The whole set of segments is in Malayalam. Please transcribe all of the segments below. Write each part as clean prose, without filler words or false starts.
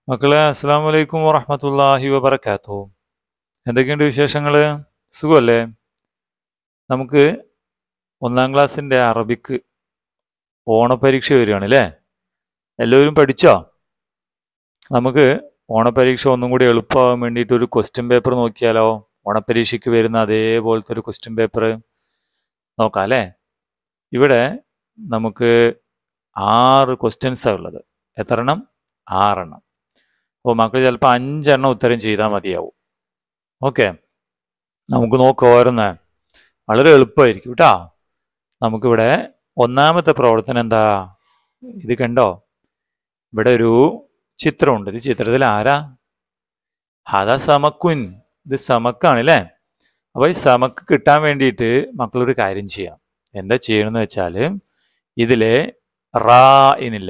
മക്കളെ അസ്സലാമു അലൈക്കും വറഹ്മത്തുള്ളാഹി വബറകാതുഹു. എന്തൊക്കെയുണ്ട് വിശേഷങ്ങൾ? സുഖമല്ലേ? നമുക്ക് ഒന്നാം ക്ലാസ്സിൻ്റെ അറബിക്ക് ഓണപരീക്ഷ വരികയാണ് അല്ലേ? എല്ലാവരും പഠിച്ചോ? നമുക്ക് ഓണപരീക്ഷ ഒന്നും കൂടി എളുപ്പമാകാൻ വേണ്ടിയിട്ട് ഒരു ക്വസ്റ്റ്യൻ പേപ്പർ നോക്കിയാലോ? ഓണപരീക്ഷയ്ക്ക് വരുന്ന അതേപോലത്തെ ഒരു ക്വസ്റ്റ്യൻ പേപ്പർ നോക്കാം അല്ലേ? ഇവിടെ നമുക്ക് 6 ക്വസ്റ്റ്യൻസാണ് ഉള്ളത്. എത്ര എണ്ണം? 6 എണ്ണം. അപ്പോൾ മക്കൾ ചിലപ്പോൾ 5 എണ്ണം ഉത്തരം ചെയ്താൽ മതിയാവും. ഓക്കെ, നമുക്ക് നോക്കാം ഓരോന്ന്. വളരെ എളുപ്പമായിരിക്കും കേട്ടോ. നമുക്കിവിടെ ഒന്നാമത്തെ പ്രവർത്തനം എന്താ? ഇത് കണ്ടോ? ഇവിടെ ഒരു ചിത്രമുണ്ട്. ഇത് ചിത്രത്തിൽ ആരാ? അതാ സമക്കുൻ. ഇത് സമക്കാണ് അല്ലേ? അപ്പോൾ ഈ സമക്ക് കിട്ടാൻ വേണ്ടിയിട്ട് മക്കളൊരു കാര്യം ചെയ്യാം. എന്താ ചെയ്യണമെന്ന് വെച്ചാൽ ഇതിലെ റാ ഇനില്ല,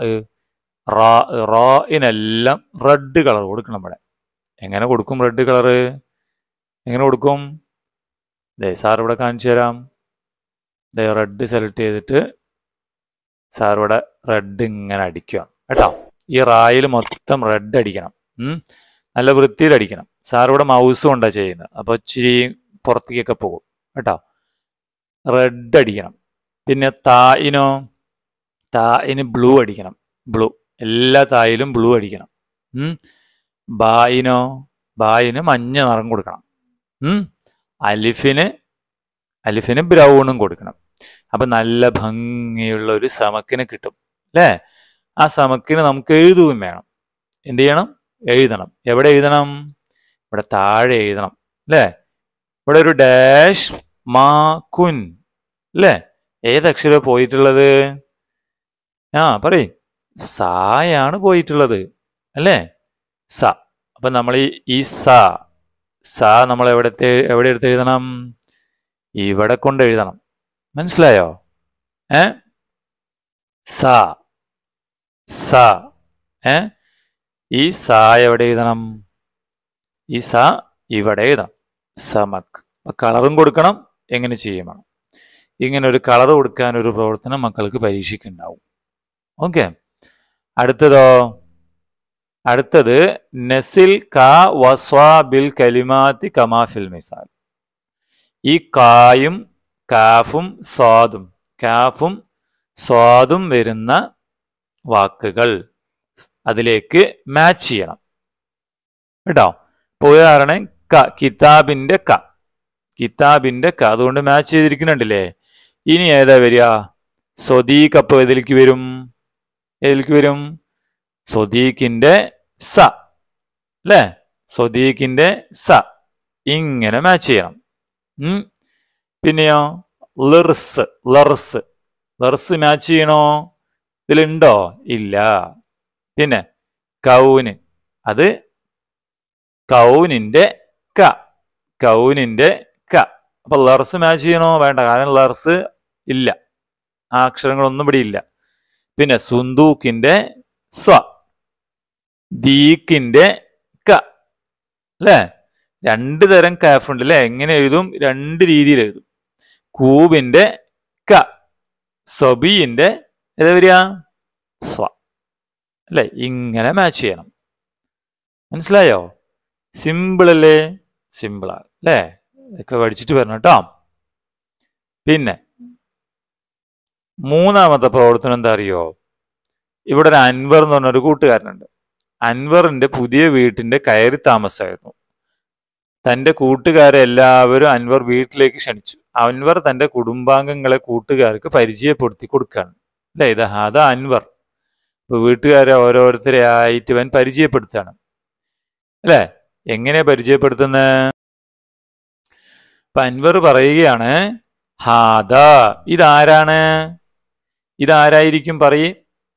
റാഇനെല്ലാം റെഡ് കളർ കൊടുക്കണം. ഇവിടെ എങ്ങനെ കൊടുക്കും? റെഡ് കളറ് എങ്ങനെ കൊടുക്കും? ദേ സാർ ഇവിടെ കാണിച്ചു തരാം. ദേ റെഡ് സെലക്ട് ചെയ്തിട്ട് സാർ ഇവിടെ റെഡ് ഇങ്ങനെ അടിക്കുക കേട്ടോ. ഈ റായിൽ മൊത്തം റെഡ് അടിക്കണം. നല്ല വൃത്തിയിൽ അടിക്കണം. സാർ ഇവിടെ മൗസ് കൊണ്ടാണ് ചെയ്യുന്നത്, അപ്പോൾ ഇച്ചിരി പുറത്തേക്കൊക്കെ പോകും കേട്ടോ. റെഡ് അടിക്കണം. പിന്നെ തായിന് ബ്ലൂ അടിക്കണം. ബ്ലൂ, എല്ലാ തായിലും ബ്ലൂ അടിക്കണം. ബായിന് മഞ്ഞ നിറം കൊടുക്കണം. അലിഫിന് ബ്രൗണും കൊടുക്കണം. അപ്പം നല്ല ഭംഗിയുള്ള ഒരു സമക്കിന് കിട്ടും അല്ലേ? ആ സമക്കിന് നമുക്ക് എഴുതുകയും വേണം. എന്ത് ചെയ്യണം? എഴുതണം. എവിടെ എഴുതണം? ഇവിടെ താഴെ എഴുതണം അല്ലേ? ഇവിടെ ഒരു ഡാഷ് മാക്കുൻ അല്ലേ? ഏതക്ഷരം പോയിട്ടുള്ളത്? പറയും. സായാണ് പോയിട്ടുള്ളത് അല്ലേ? സ. അപ്പം നമ്മൾ ഈ സ നമ്മൾ എവിടെ എടുത്ത് എഴുതണം? ഇവിടെ കൊണ്ട് എഴുതണം. മനസ്സിലായോ? സ ഈ സ എവിടെ എഴുതണം? ഈ സ ഇവിടെ എഴുതാം. സമക്. കളറും കൊടുക്കണം. എങ്ങനെ ചെയ്യണം? ഇങ്ങനെ ഒരു കളർ കൊടുക്കാൻ ഒരു പ്രവർത്തനം മക്കൾക്ക് പരീക്ഷയ്ക്കുണ്ടാവും. ഓക്കെ, അടുത്തത് നസിൽ കാ വസ്വാ ബിൽ കലിമാത്തി കമാഫിൽ മിസാൽ. ഈ കായും കാഫും സ്വാദും വരുന്ന വാക്കുകൾ അതിലേക്ക് മാച്ച് ചെയ്യണം കേട്ടോ. ഇപ്പോൾ ഉദാഹരണം കിതാബിന്റെ ക, അതുകൊണ്ട് മാച്ച് ചെയ്തിരിക്കുന്നുണ്ടല്ലേ? ഇനി ഏതാ വരിക? സ്വദീഖ്. അപ്പോൾ ഏതിലേക്ക് വരും? സ്വദീഖിന്റെ സ അല്ലേ? സ്വദീഖിന്റെ സ ഇങ്ങനെ മാച്ച് ചെയ്യണം. പിന്നെയോ ലർസ് മാച്ച് ചെയ്യണോ? ഇതിലുണ്ടോ? ഇല്ല. പിന്നെ കൗന്, അത് കൗനിന്റെ ക. അപ്പൊ ലർസ് മാച്ച് ചെയ്യണോ? വേണ്ട, കാരണം ലർസ് ഇല്ല. ആ അക്ഷരങ്ങളൊന്നും ഇവിടെ ഇല്ല. പിന്നെ സുന്ദൂക്കിന്റെ സ്വ, ദീക്കിന്റെ ക അല്ലേ? 2 തരം കാഫ് ഉണ്ട് അല്ലേ? എങ്ങനെ എഴുതും? 2 രീതിയിൽ എഴുതും. കൂബിന്റെ ക, സബീന്റെ ഏതാ വരിക? സ്വ അല്ലേ? ഇങ്ങനെ മാച്ച് ചെയ്യണം. മനസ്സിലായോ? സിമ്പിൾ അല്ലേ? സിമ്പിളാണ് അല്ലേ? ഇതൊക്കെ പഠിച്ചിട്ട് വരണം കേട്ടോ. പിന്നെ മൂന്നാമത്തെ പ്രവർത്തനം എന്താ അറിയോ? ഇവിടെ ഒരു അൻവർ എന്ന് പറഞ്ഞൊരു കൂട്ടുകാരനുണ്ട്. അൻവറിന്റെ പുതിയ വീട്ടിന്റെ കയറി താമസമായിരുന്നു. തൻ്റെ കൂട്ടുകാരെ എല്ലാവരും അൻവർ വീട്ടിലേക്ക് ക്ഷണിച്ചു. അൻവർ തൻ്റെ കുടുംബാംഗങ്ങളെ കൂട്ടുകാർക്ക് പരിചയപ്പെടുത്തി കൊടുക്കുകയാണ് അല്ലേ? അതാ അൻവർ. ഇപ്പൊ വീട്ടുകാരെ ഓരോരുത്തരെ ആയിട്ട് അവൻ പരിചയപ്പെടുത്താണ് അല്ലേ? എങ്ങനെ പരിചയപ്പെടുത്തുന്നത്? ഇപ്പൊ അൻവർ പറയുകയാണ്, ഹാദാ, ഇതാരായിരിക്കും? പറയ്,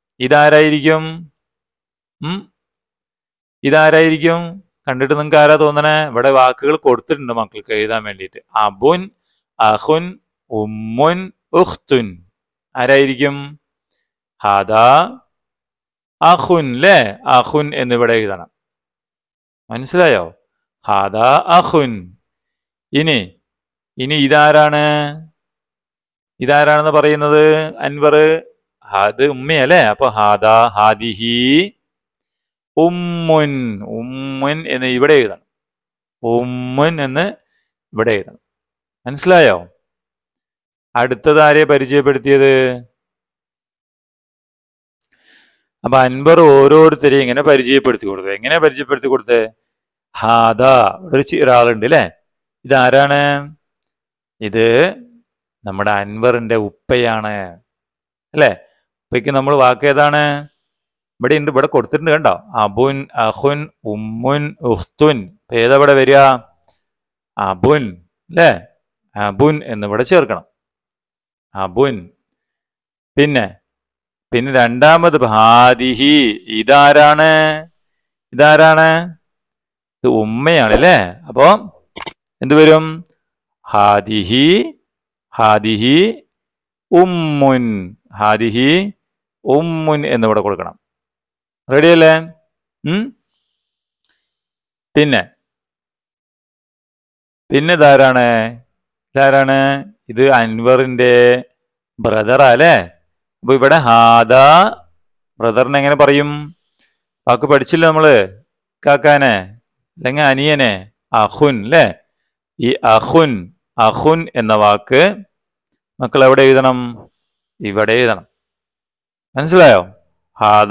ഇതാരായിരിക്കും? കണ്ടിട്ട് നിങ്ങൾക്ക് ആരാ തോന്നണേ? ഇവിടെ വാക്കുകൾ കൊടുത്തിട്ടുണ്ട് മക്കൾക്ക് എഴുതാൻ വേണ്ടിയിട്ട്. അബുൻ, അഹുൻ, ഉമ്മുൻ, ഉഖ്തുൻ. ആരായിരിക്കും? ഹാദാ അഹുൻ അല്ലേ? അഹുൻ എന്നിവിടെ എഴുതണം. മനസ്സിലായോ? ഹാദാ അഹുൻ. ഇനി ഇതാരാണെന്ന് പറയുന്നത് അൻവർ? അത് ഉമ്മയല്ലേ? അപ്പൊ ഹാദാ ഹാദിഹി ഉമ്മുൻ. ഉമ്മുൻ എന്ന് ഇവിടെ എഴുതണം. ഉമ്മുൻ എന്ന് ഇവിടെ എഴുതണം. മനസ്സിലായോ? അടുത്തത് ആരെയെ പരിചയപ്പെടുത്തിയത്? അപ്പൊ അൻവർ ഓരോരുത്തരെയും ഇങ്ങനെ പരിചയപ്പെടുത്തി കൊടുത്തത്. എങ്ങനെ പരിചയപ്പെടുത്തി കൊടുത്തത്? ഹാദ, ഒരാളുണ്ട് അല്ലേ? ഇതാരാണ്? ഇത് നമ്മുടെ അൻവറിന്റെ ഉപ്പയാണ് അല്ലേ? ഉപ്പയ്ക്ക് നമ്മൾ വാക്ക് ഏതാണ്? ഇവിടെ ഉണ്ട്, ഇവിടെ കൊടുത്തിട്ടുണ്ട്, കണ്ടോ? അബുൻ, അഹുൻ, ഉമ്മുൻ, ഉഖ്തുൻ. ഏതവിടെ വരിക? അബുൻ അല്ലേ? അബുൻ എന്നിവിടെ ചേർക്കണം. അബുൻ. പിന്നെ രണ്ടാമത് ഹാദിഹി. ഇതാരാണ്? ഇത് ഉമ്മയാണ് അല്ലേ? അപ്പോ എന്ത് വരും? ഹാദിഹി ഉമ്മുൻ. ഹാദിഹി ഉമ്മുൻ എന്നിവിടെ കൊടുക്കണം. റെഡി അല്ലേ? പിന്നെ ഇതാരാണ്? ഇത് അൻവറിന്റെ ബ്രദറാ അല്ലേ? അപ്പൊ ഇവിടെ ഹാദ ബ്രദറിനെ എങ്ങനെ പറയും? വാക്ക് പഠിച്ചില്ല നമ്മള്? കാക്കാനെ അല്ലെങ്കിൽ അനിയനെ. അഹുൻ അല്ലേ? ഈ അഹുൻ എന്ന വാക്ക് മക്കൾ എവിടെ എഴുതണം? ഇവിടെ എഴുതണം. മനസ്സിലായോ? ഹാദ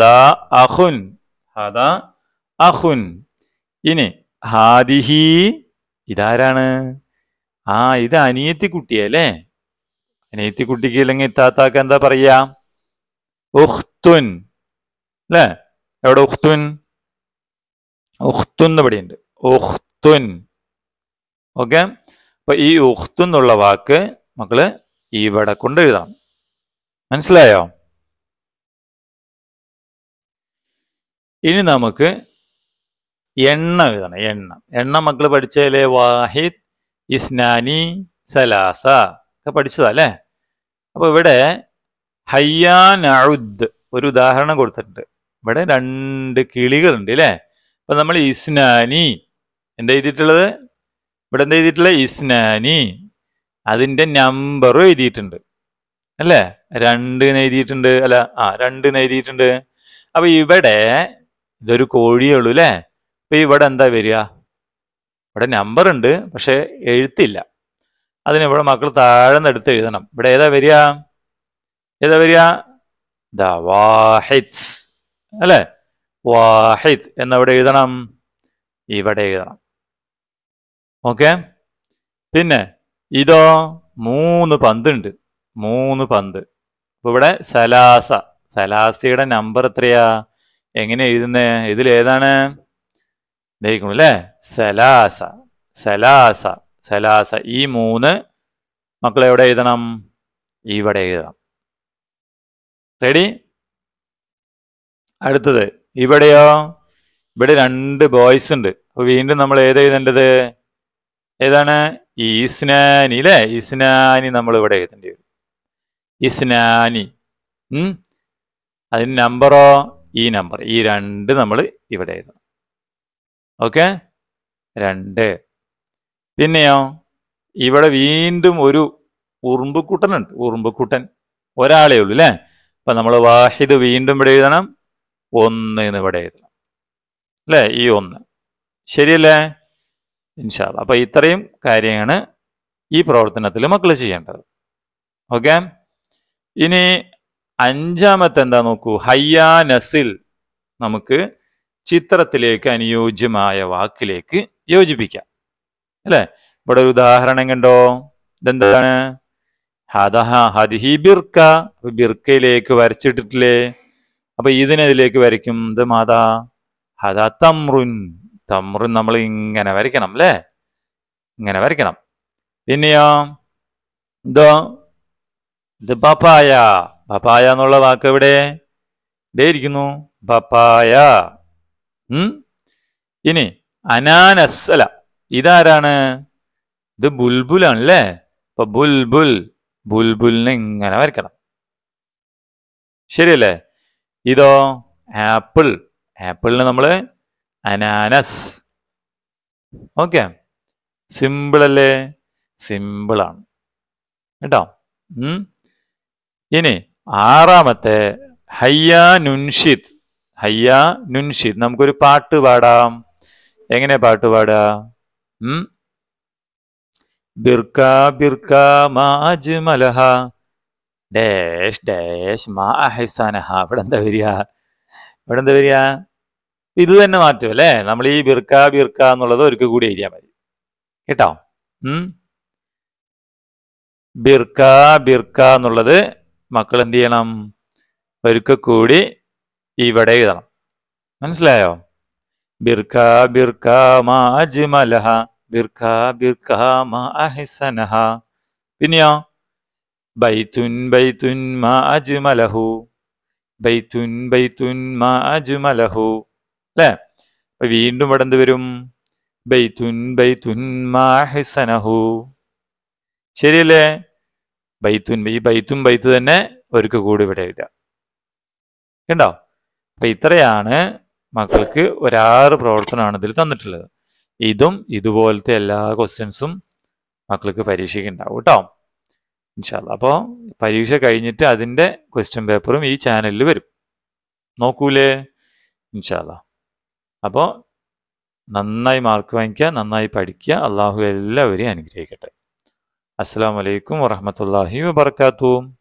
അഹുൻ. ഇനി ഹാദിഹി. ഇതാരാണ്? ഇത് അനിയത്തി കുട്ടിയല്ലേ? അനിയത്തി കുട്ടിക്ക് അല്ലെങ്കിൽ താത്താക്ക് എന്താ പറയാ? ഉഖ്തുൻ അല്ലേ? എവിടെ ഉഖ്തുൻ? ഉഖ്തുൻ ഇവിടെ ഉണ്ട്. ഉഖ്തുൻ. ഓക്കെ. അപ്പൊ ഈ ഉഖ്തുൻ എന്നുള്ള വാക്ക് മക്കള് ഇവിടെ കൊണ്ട് എഴുതണം. മനസ്സിലായോ? ഇനി നമുക്ക് എണ്ണം എഴുതണം. എണ്ണം മക്കള് പഠിച്ചതിലെ വാഹിദ്, ഇസ്നാനി, സലാസ ഒക്കെ പഠിച്ചതാ അല്ലേ? അപ്പൊ ഇവിടെ ഹയ്യാ നഉദ് ഒരു ഉദാഹരണം കൊടുത്തിട്ടുണ്ട്. ഇവിടെ 2 കിളികളുണ്ട് അല്ലേ? അപ്പൊ നമ്മൾ ഇസ്നാനി എന്താ എഴുതിയിട്ടുള്ളത്? ഇവിടെ എന്താ എഴുതിയിട്ടുള്ളത്? ഇസ്നാനി. അതിന്റെ നമ്പറും എഴുതിയിട്ടുണ്ട് അല്ലേ? 2 എഴുതിയിട്ടുണ്ട് അല്ല? 2 എഴുതിയിട്ടുണ്ട്. അപ്പൊ ഇവിടെ ഇതൊരു കോഴിയേ ഉള്ളൂ അല്ലേ? അപ്പൊ ഇവിടെ എന്താ വരിക? ഇവിടെ നമ്പർ ഉണ്ട്, പക്ഷെ എഴുത്തില്ല. അതിനിവിടെ മക്കൾ താഴ്ന്ന് എടുത്ത് എഴുതണം. ഇവിടെ ഏതാ വരിക? വാഹിദ് അല്ലേ? വാഹിദ് എന്നവിടെ എഴുതണം. ഇവിടെ എഴുതണം. ഓക്കെ. പിന്നെ ഇതോ 3 പന്തുണ്ട്. 3 പന്ത്. അപ്പൊ ഇവിടെ സലാസയുടെ നമ്പർ എത്രയാ? എങ്ങനെ എഴുതുന്നേ? ഇതിലേതാണ്? ദഹിക്കണം അല്ലേ? സലാസ. ഈ 3 മക്കൾ എവിടെ എഴുതണം? ഇവിടെ എഴുതണം. റെഡി? അടുത്തത് ഇവിടെയോ? ഇവിടെ 2 ബോയ്സ് ഉണ്ട്. അപ്പൊ വീണ്ടും നമ്മൾ എഴുതേണ്ടത് ഏതാണ്? ഇസ്നാനി അല്ലേ? ഇസ്നാനി നമ്മൾ ഇവിടെ എഴുതേണ്ടി വരും. ഇസ്നാനി. അതിന് നമ്പറോ? ഈ നമ്പർ. ഈ 2 നമ്മൾ ഇവിടെ എഴുതണം. ഓക്കെ. 2. പിന്നെയോ ഇവിടെ വീണ്ടും ഒരു ഉറുമ്പുക്കുട്ടനുണ്ട്. ഉറുമ്പുക്കുട്ടൻ ഒരാളേ ഉള്ളൂ അല്ലേ? അപ്പൊ നമ്മൾ വാഹിദ് വീണ്ടും ഇവിടെ എഴുതണം. 1 എന്ന് ഇവിടെ എഴുതണം അല്ലേ? ഈ 1 ശരിയല്ലേ? ഇൻഷാ അല്ലാഹ്. അപ്പൊ ഇത്രയും കാര്യമാണ് ഈ പ്രവർത്തനത്തിൽ മക്കൾ ചെയ്യേണ്ടത്. ഓക്കെ. ഇനി 5-മത്തെ എന്താ നോക്കൂ. ഹയ്യാ നസിൽ. നമുക്ക് ചിത്രത്തിലേക്ക് അനുയോജ്യമായ വാക്കിലേക്ക് യോജിപ്പിക്കാം അല്ലേ? ഇവിടെ ഒരു ഉദാഹരണം കണ്ടോ? ഇതെന്താണ്? ഹദിഹി ബിർക്ക. ബിർക്കയിലേക്ക് വരച്ചിട്ടിട്ടില്ലേ? അപ്പൊ ഇതിലേക്ക് വരയ്ക്കും. ഇത് മാതാ ഹദ തമ്രുൻ. നമ്മൾ ഇങ്ങനെ വരയ്ക്കണം അല്ലേ? ഇങ്ങനെ വരയ്ക്കണം. പിന്നെയോ ഇത് പപ്പായ. പപ്പായ എന്നുള്ള വാക്ക് എവിടെ? ഇരിക്കുന്നു. പപ്പായ. ഇനി അനാനസ് അല്ല, ഇതാരാണ്? ഇത് ബുൽബുലാണ് അല്ലേ? അപ്പൊ ബുൽബുലിനെ ഇങ്ങനെ വരയ്ക്കണം. ശരിയല്ലേ? ഇതോ ആപ്പിളിന് നമ്മള് അനാനസ്. ഓക്കെ. സിമ്പിൾ അല്ലേ? സിമ്പിളാണ് കേട്ടോ. ഇനി 6-മത്തെ ഹയ്യാ നുൻഷിദ്. ഹയ്യ നുൻഷിദ്. നമുക്കൊരു പാട്ട് പാടാം. എങ്ങനെ പാട്ട് പാടാ? ബിർക്ക ബിർക്ക മാ അജ്മലഹ ഡാഷ് ഡാഷ് മാ അഹ്സനഹ. ഇവിടെ എന്താ വരിക? ഇത് തന്നെ മാറ്റും അല്ലേ? നമ്മൾ ഈ ബിർക്ക ബിർക്ക എന്നുള്ളത് ഒരിക്കൽ കൂടി എഴുതിയാൽ മതി കേട്ടോ. ബിർക്ക ബിർക്ക എന്നുള്ളത് മക്കൾ എന്ത് ചെയ്യണം? ഒരിക്കൽ കൂടി ഇവിടെ എഴുതണം. മനസ്സിലായോ? ബിർക്ക ബിർക്ക മാ അജ്മലഹ ബിർക്ക ബിർക്ക മാ അഹ്സനഹ. പിന്നെയോ ബൈത്തുൻ ബൈത്തുൻ മാ അജ്മലഹു ബൈത്തുൻ ബൈത്തുൻ മാ അജ്മലഹു അല്ലേ? വീണ്ടും ഇവിടെ എന്ത് വരും? ബൈത്തുൻ ബൈത്തുൻ മാ അഹ്സനഹു. ശരിയല്ലേ? ബൈത്തുൻ, ഈ ബൈത്തും ബൈത്ത് തന്നെ ഒരിക്കൽ കൂടി ഇവിടെ എഴുതാം. കണ്ടോ? അപ്പൊ ഇത്രയാണ് മക്കൾക്ക് 6 പ്രവർത്തനമാണ് ഇതിൽ തന്നിട്ടുള്ളത്. ഇതും ഇതുപോലത്തെ എല്ലാ ക്വസ്റ്റ്യൻസും മക്കൾക്ക് പരീക്ഷയ്ക്ക് ഉണ്ടാവും കേട്ടോ, ഇൻഷാല്ലാ. അപ്പോൾ പരീക്ഷ കഴിഞ്ഞിട്ട് അതിൻ്റെ ക്വസ്റ്റ്യൻ പേപ്പറും ഈ ചാനലിൽ വരും. നോക്കൂലേ? ഇൻഷാല്ലാ. അപ്പോൾ നന്നായി മാർക്ക് വാങ്ങിക്കുക, നന്നായി പഠിക്കുക. അള്ളാഹു എല്ലാവരെയും അനുഗ്രഹിക്കട്ടെ. അസ്സലാമു അലൈക്കും വറഹ്മത്തുള്ളാഹി വബറകാതുഹു.